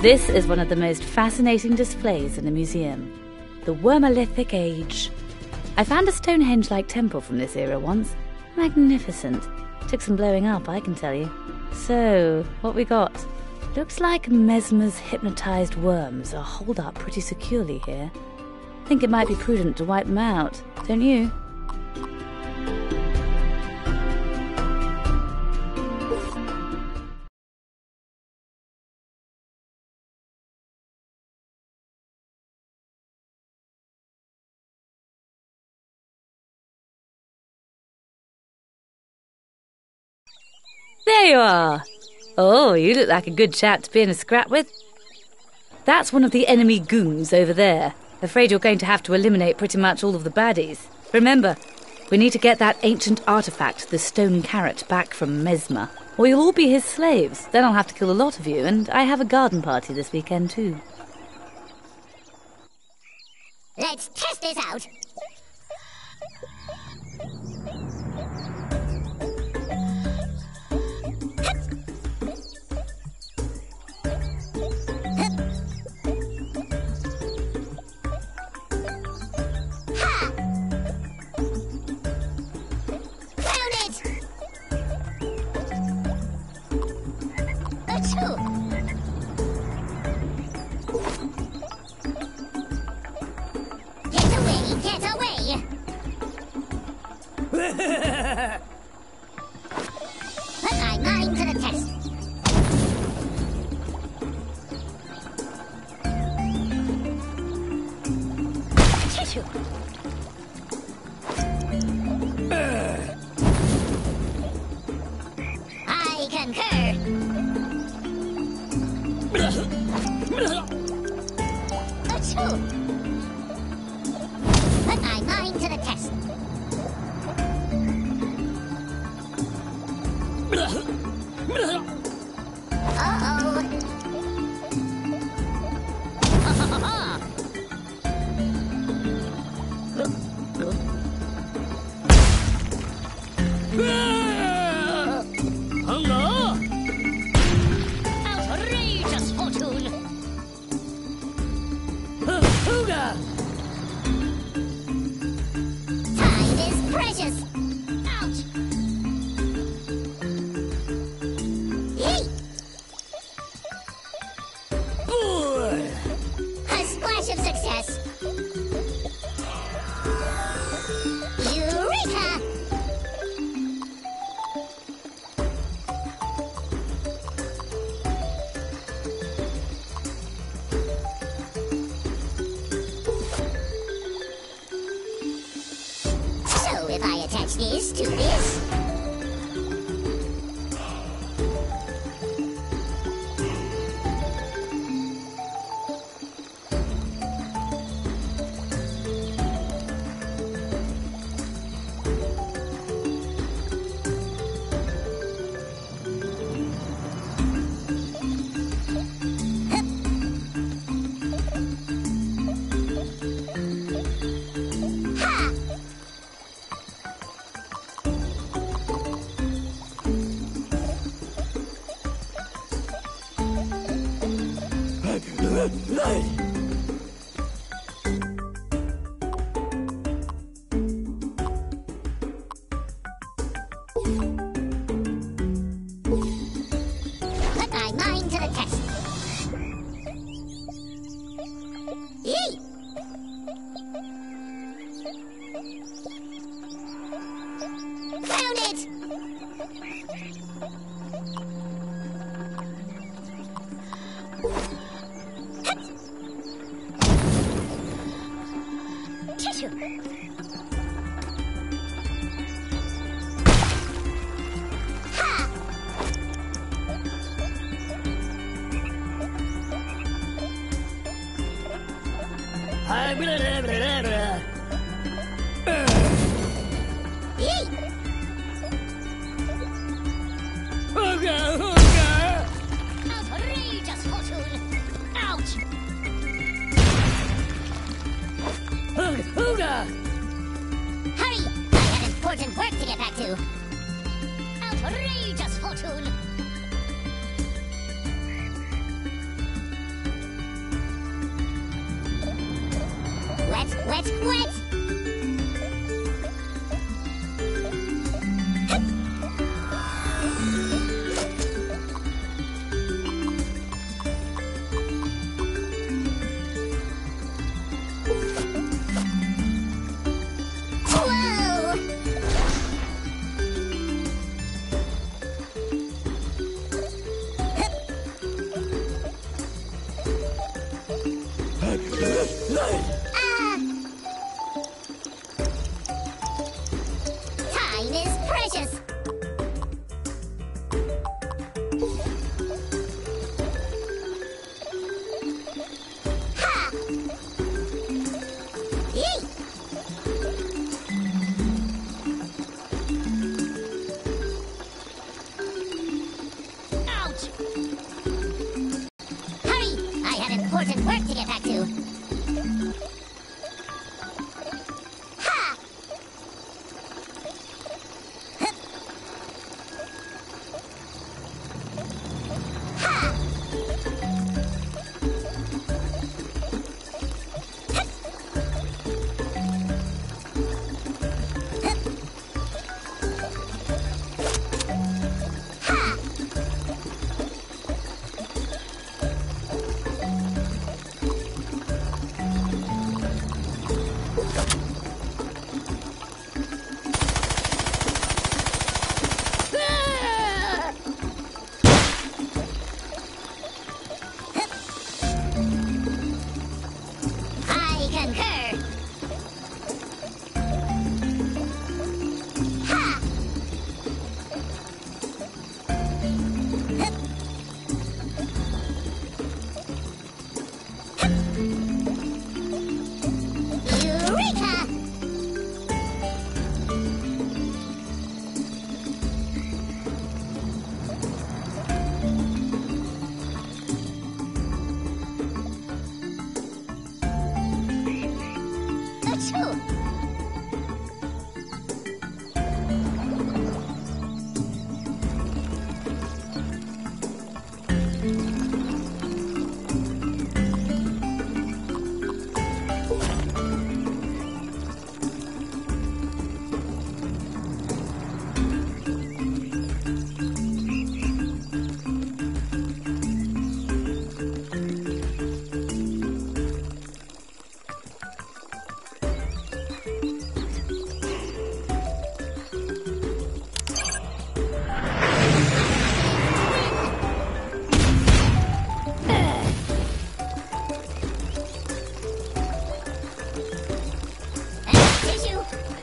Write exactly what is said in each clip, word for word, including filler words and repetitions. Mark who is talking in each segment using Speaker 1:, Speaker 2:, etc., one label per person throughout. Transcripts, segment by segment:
Speaker 1: This is one of the most fascinating displays in the museum. The Wormolithic Age. I found a Stonehenge-like temple from this era once. Magnificent. Took some blowing up, I can tell you. So, what we got? Looks like Mesmer's hypnotized worms are holed up pretty securely here. Think it might be prudent to wipe them out, don't you? There you are! Oh, you look like a good chap to be in a scrap with. That's one of the enemy goons over there. Afraid you're going to have to eliminate pretty much all of the baddies. Remember, we need to get that ancient artifact, the stone carrot, back from Mesmer, or you'll all be his slaves. Then I'll have to kill a lot of you, and I have a garden party this weekend too.
Speaker 2: Let's test this out. I concur. Achoo! Put my mind to the test. Uh-oh. Outrageous fortune! Time is precious! Ouch! Yeet! A splash of success! Eureka! So if I attach this to this... Put my mind to the test. Yeet! Found it! Tissue! Ha! Yeet! Outrageous fortune! Ouch! Hurry! I have important work to get back to. Outrageous fortune! wet, wet! Time is precious. Ha! Yee! Ouch! Hurry! I had important work to get back to. Ha! Hup. Ha! Hup. Hup. Ha! I concur. Ha! Hup. Hup. Eureka! Achoo! Tissue!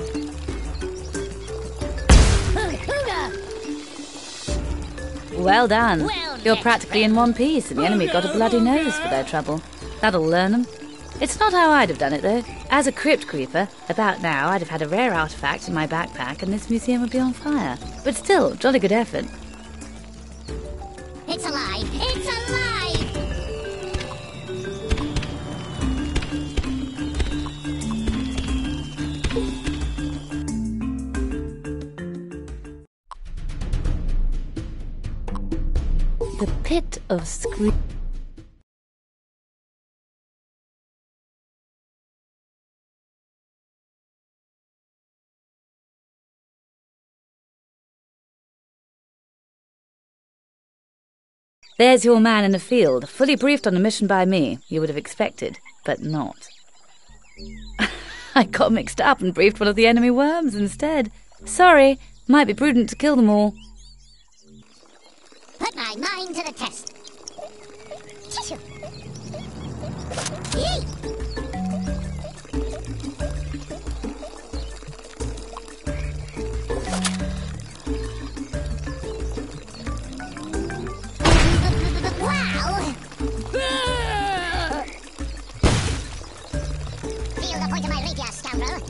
Speaker 1: Well done.
Speaker 2: Well
Speaker 1: You're
Speaker 2: met,
Speaker 1: practically in one piece, and the enemy got a bloody nose for their trouble. That'll learn them. It's not how I'd have done it, though. As a crypt creeper, about now I'd have had a rare artifact in my backpack and this museum would be on fire. But still, jolly good effort.
Speaker 2: It's alive! It's alive!
Speaker 1: The pit of scre... There's your man in the field, fully briefed on a mission by me. You would have expected, but not. I got mixed up and briefed one of the enemy worms instead. Sorry, might be prudent to kill them all.
Speaker 2: Put my mind to the test. Tissue! Yee! Wow! Feel the point of my rapier, scoundrel.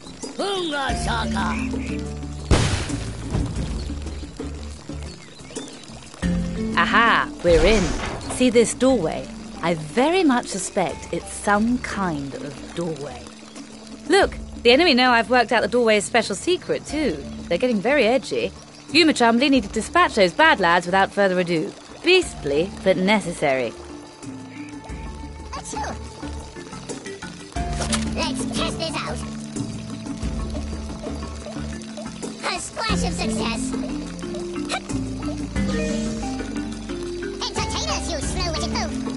Speaker 2: Hunga Saga!
Speaker 1: Aha! We're in. See this doorway? I very much suspect it's some kind of doorway. Look, the enemy know I've worked out the doorway's special secret too. They're getting very edgy. You, Machumbly, need to dispatch those bad lads without further ado. Beastly, but necessary.
Speaker 2: Achoo. Let's test this out. A splash of success. Entertain us, you slow-witted oaf.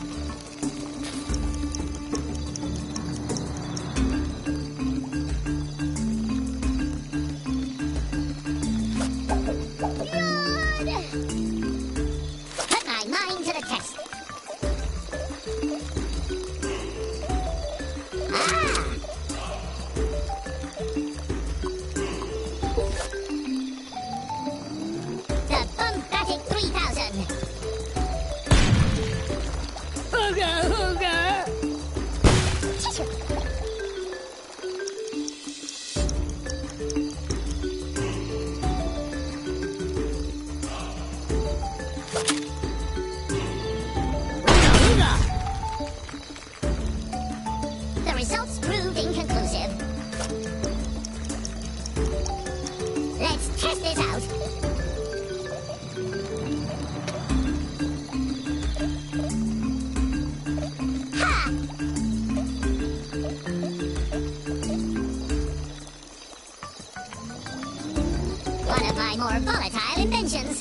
Speaker 2: More volatile inventions.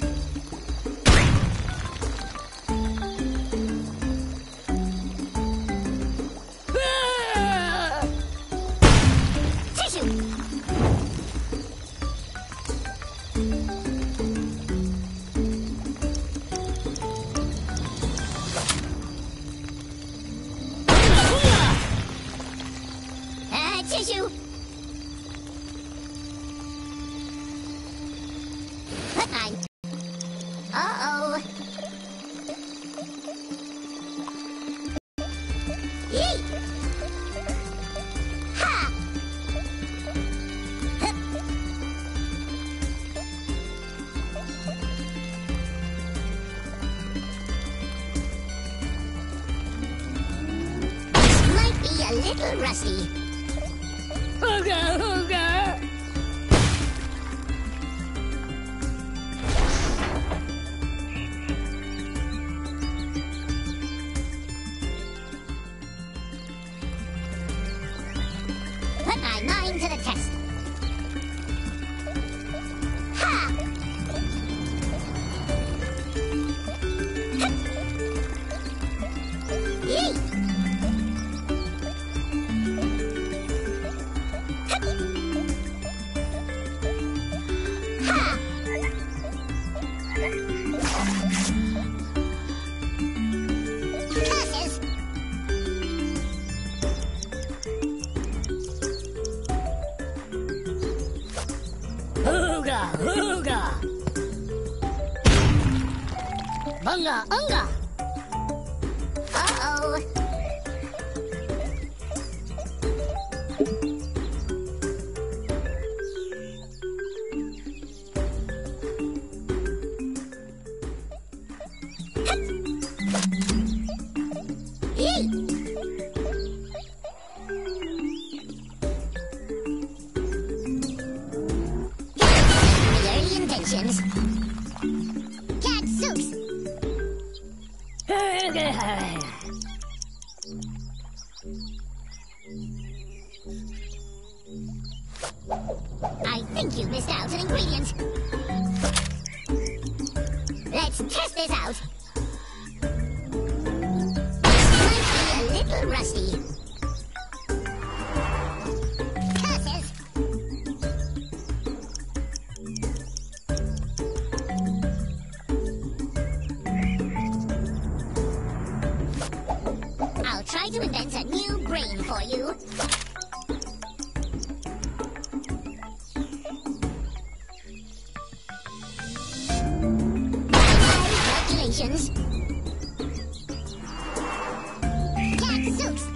Speaker 2: Tissue. Uh, tissue. Uh-oh. Yeet! Ha! This might be a little rusty. Ooga, ooga! Put my mind to the test. Ha! Yeet! Ha! Curses! Hooga, hooga! Bunga, unga! Uh-oh! Yeet! Inventions. Gadzooks! I think you missed out an ingredient. Let's test this out. This might be a little rusty. Curses! I'll try to invent a new brain for you. Calculations. Gadzooks.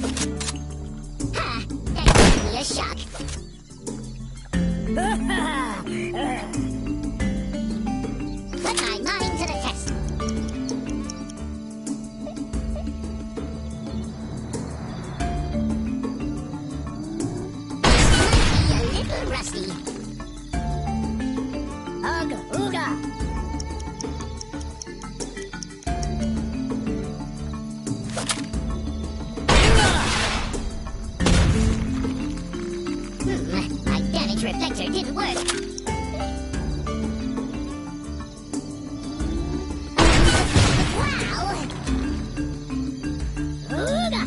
Speaker 2: Ha! That gave me a shock. Hmm, my damage reflector didn't work. Wow! Ooga!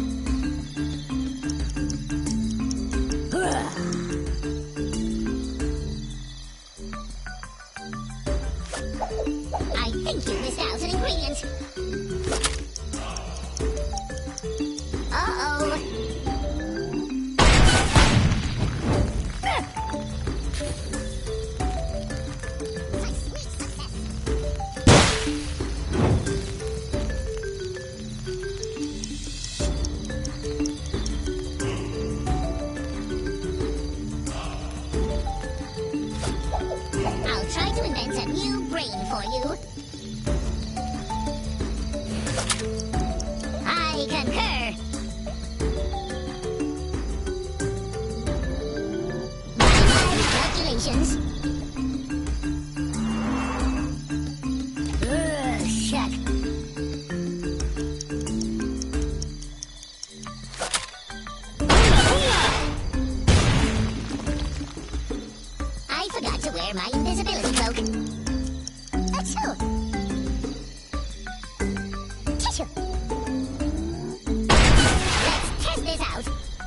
Speaker 2: I think you missed out an ingredient. Uh-oh. I'll try to invent a new brain for you. I concur. My calculations. Ugh, shuck. I forgot to wear my invisibility cloak. Achoo! Tissue! Let's test this out.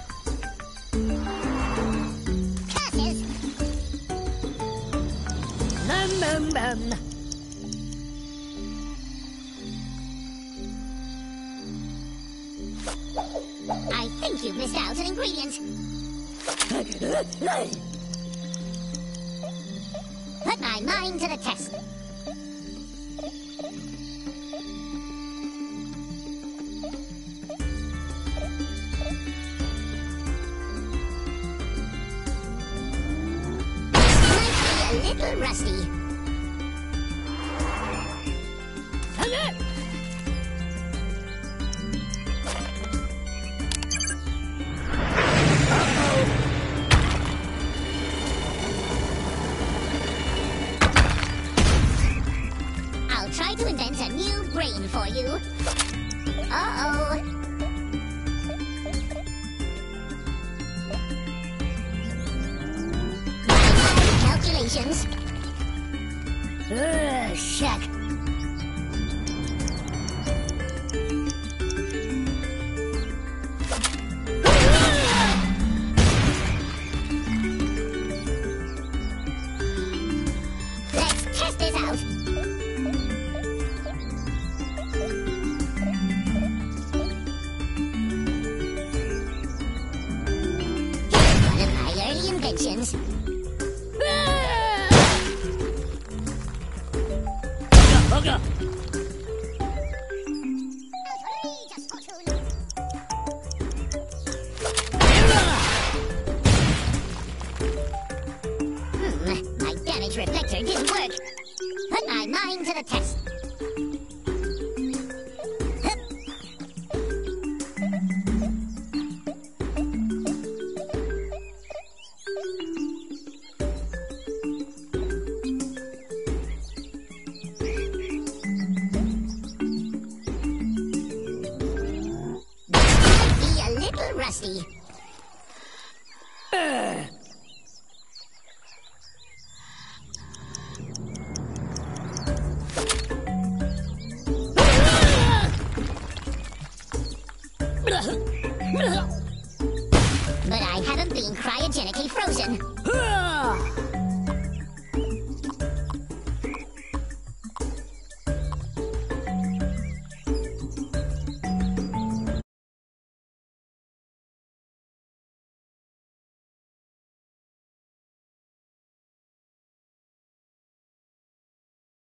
Speaker 2: Curses! Num num num. I think you've missed out an ingredient. Put my mind to the test. This might be a little rusty. I'll try to invent a new brain for you. Uh-oh. My calculations. Ugh, shuck. Let's test this out. One of my early inventions.
Speaker 3: Bugger!
Speaker 2: Outrageous fortune. Hmm, my damage reflector didn't work. Put my mind to the test. Hup. Be a little rusty. But I haven't been cryogenically frozen.